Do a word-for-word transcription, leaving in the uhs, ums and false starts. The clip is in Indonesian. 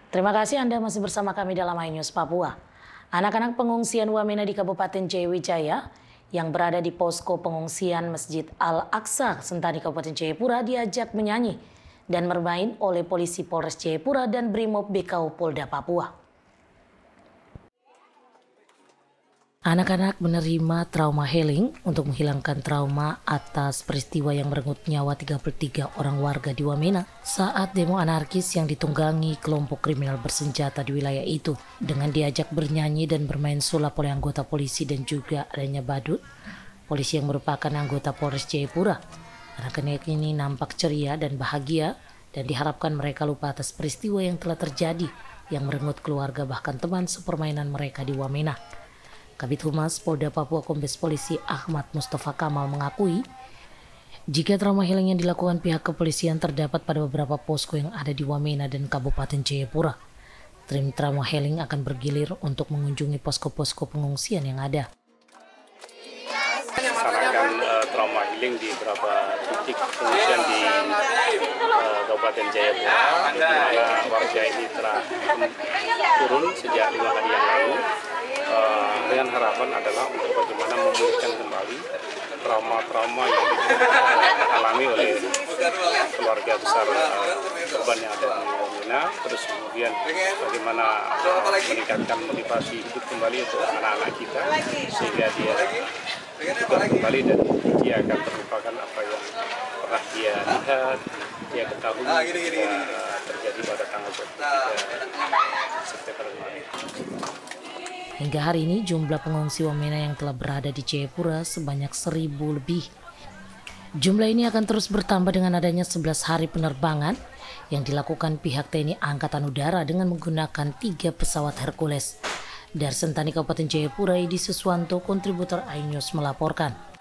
Terima kasih Anda masih bersama kami dalam iNews Papua. Anak-anak pengungsian Wamena di Kabupaten Jayawijaya yang berada di posko pengungsian Masjid Al-Aqsa Sentani Kabupaten Jayapura diajak menyanyi dan bermain oleh polisi Polres Jayapura dan Brimob B K U Polda Papua. Anak-anak menerima trauma healing untuk menghilangkan trauma atas peristiwa yang merenggut nyawa tiga puluh tiga orang warga di Wamena saat demo anarkis yang ditunggangi kelompok kriminal bersenjata di wilayah itu. Dengan diajak bernyanyi dan bermain sulap oleh anggota polisi dan juga adanya badut, polisi yang merupakan anggota Polres Jayapura. Anak-anak ini nampak ceria dan bahagia dan diharapkan mereka lupa atas peristiwa yang telah terjadi yang merenggut keluarga bahkan teman sepermainan mereka di Wamena. Kabid Humas Polda Papua Kombes Polisi Ahmad Mustafa Kamal mengakui jika trauma healing yang dilakukan pihak kepolisian terdapat pada beberapa posko yang ada di Wamena dan Kabupaten Jayapura. Tim trauma healing akan bergilir untuk mengunjungi posko-posko pengungsian yang ada. Melaksanakan uh, trauma healing di beberapa titik pengungsian di uh, Kabupaten Jayapura, di mana warga ini telah turun sejak lima hari yang lalu. Uh, dengan harapan adalah untuk bagaimana memulihkan kembali trauma-trauma yang dialami oleh keluarga besar uh, korban yang ada di Wamena, terus kemudian bagaimana uh, meningkatkan motivasi hidup kembali untuk anak-anak kita sehingga dia juga kembali dan dia akan terlupakan apa yang pernah dia lihat, dia ketahui uh, terjadi pada tanggal dua puluh tiga September kemarin. Hingga hari ini jumlah pengungsi Wamena yang telah berada di Jayapura sebanyak seribu lebih. Jumlah ini akan terus bertambah dengan adanya sebelas hari penerbangan yang dilakukan pihak T N I Angkatan Udara dengan menggunakan tiga pesawat Hercules. Dari Sentani Kabupaten Jayapura, Edi Suswanto, kontributor iNews melaporkan.